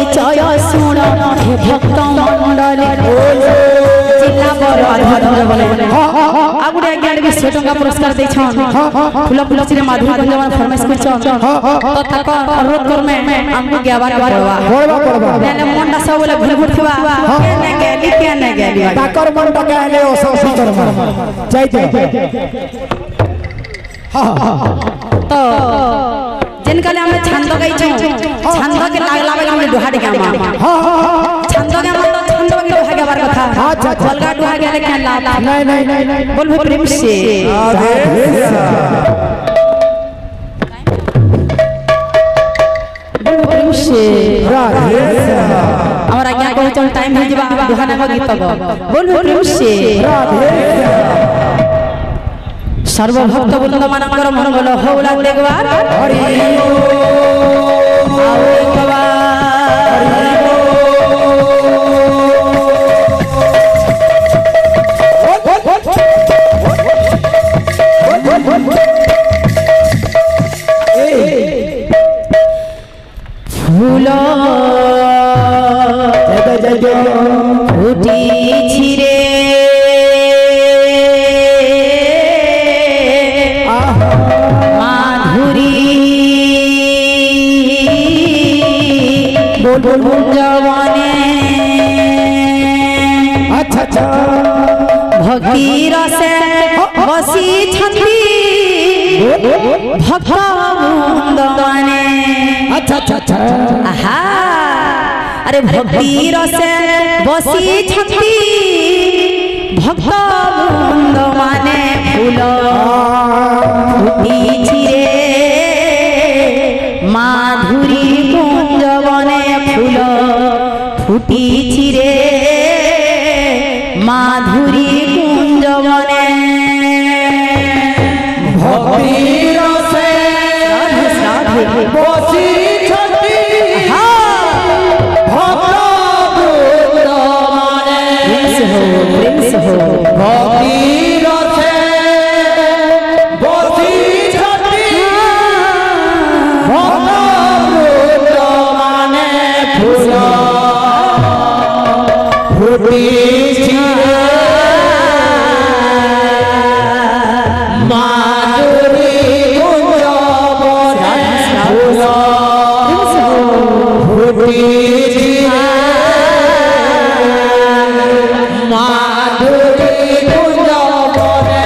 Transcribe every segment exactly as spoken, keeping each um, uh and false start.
परिचय शुण हे भक्त मंडल जिला आगुड़े आज्ञा भी सौ टका पुरस्कार देछन फूल फूल से माधुरी गंजवान फरमाइश करछन तो तक अनुरोध कर में हमको ज्ञावा करवा पड़वा पड़वा नेले मनटा सब बोले घुर घुर थिवा केने गेली केने गेली ताकर मनटा कहले ओसो सुतर मन जाइते हां तो जिनकाले हमें छंद गई छो छंद के लागलावे हम दुहाड़ी के मामा छंद के मतलब छंद के दुहाड़ी के बार कथा अच्छा बलगा दुहा गेले के लाभ नहीं नहीं नहीं बोल प्रेम से बोल प्रेम से हमरा क्या कहू चल टाइम हो जबा दुहा ना गीत बोल प्रेम से सर्वभक्त वृंद मानकर मंगल होला एकबार हरि आओ एकबार फूल जय जय फूटी छिरे जवाने अच्छा अच्छा भक्ति रसे बसी छंदी भक्त वृंदवाने अच्छा अच्छा अच्छा आहा अरे भक्ति रसे बसी छंदी भक्त वृंदवाने फूल फूटी छिरे माधुरी कुंजवने फूल फूटी छिरे माधुरी कुंजवने भक्ति रसे बसी छंदी भक्त वृंदवाने प्रेम से हो प्रेम से हो भक्ति रसे बसी छंदी भक्त वृंदवाने फूल फूटी छिरे माधुरी कुंजवने फूल फूटी छिरे माधुरी कुंजवने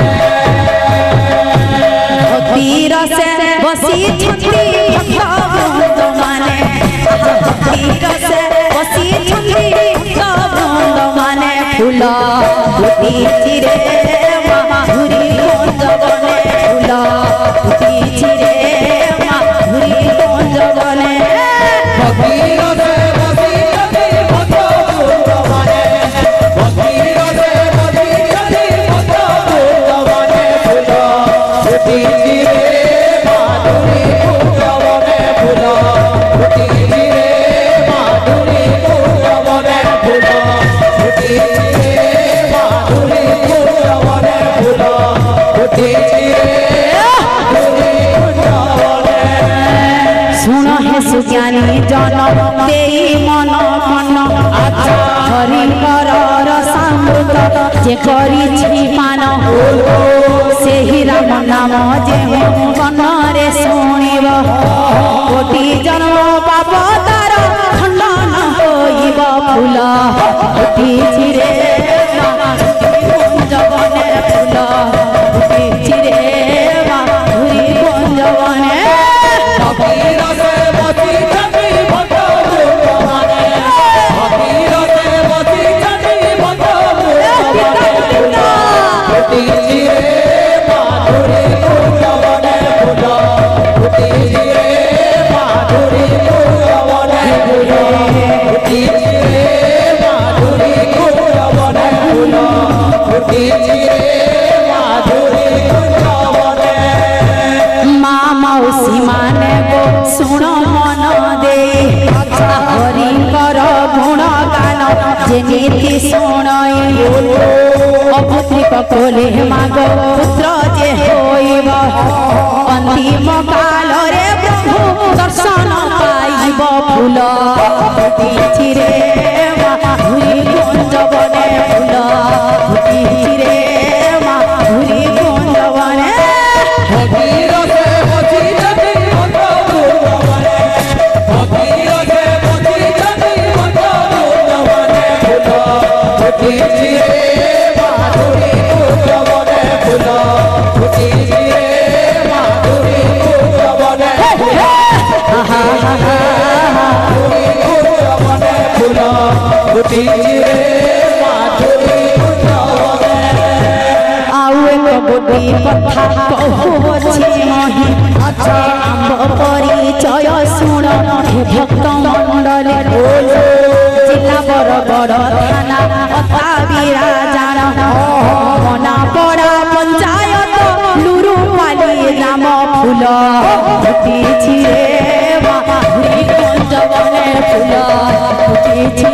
भक्ति रसे बसी छंदी भक्त वृंदवाने भक्ति रसे बसी छंदी भक्त वृंदवाने फूल फूटी छिरे माधुरी कुंजवने फूल फूटी छिरे माधुरी कुंजवने भक्ति रसे बसी छंदी भक्त वृंदवाने भक्ति रसे बसी छंदी भक्त वृंदवाने फूल फूटी छिरे माधुरी कुंजवने फूल फूटी छिरे माधुरी कुंजवने फूल फूटी छिरे माधुरी कुंजवने फूल फूटी छिरे माधुरी कुंजवने सुन हे सुज्ञानी जन देई मन मन आचा हरि कर रसामृत जे करिछि मान सेहि राम नाम जे कनरे शुणिब कोटि जन्म पाप तार खंडन होइब फूल फूटी छिरे कुंजवने फूल फूटी छिरे माधुरी कुंजवने भक्ति रसे बसी छंदी भक्त वृंदवाने भक्ति रसे बसी छंदी भक्त वृंदवाने फूटी छिरे माधुरी कुंजवने फूल फूटी छिरे माधुरी कुंजवने फूल फूटी छिरे माधुरी कुंजवने फूल फूटी छिरे माधुरी कुंजवने माँ मौसी माने गो सुन मन दे हरि कर गुण गान जे नीति शुणई अपुत्रिक कोले माग पुत्र जे होइब अंतिम काल रे प्रभु दर्शन पाइब आंब फूल फुटिछि रे माधुरी कुंज बने फूल फुटिछि रे माधुरी कुंज बने भगीर से बची जति मत बने भगीर से बची जति मत बने फूल फुटिछि रे माधुरी कुंज बने फूल फुटिछि रे माधुरी कुंज बने आउ एक गोटी कथा कहुछि मही अच्छे आंब परिचय शुण हे भक्त मंडल जिला बरगड़ थाना अताबिरा जान मना पड़ा पंचायत लुरुपाली ग्राम फूल फुटिछि रे माधुरी कुंज बने फूल फुटिछि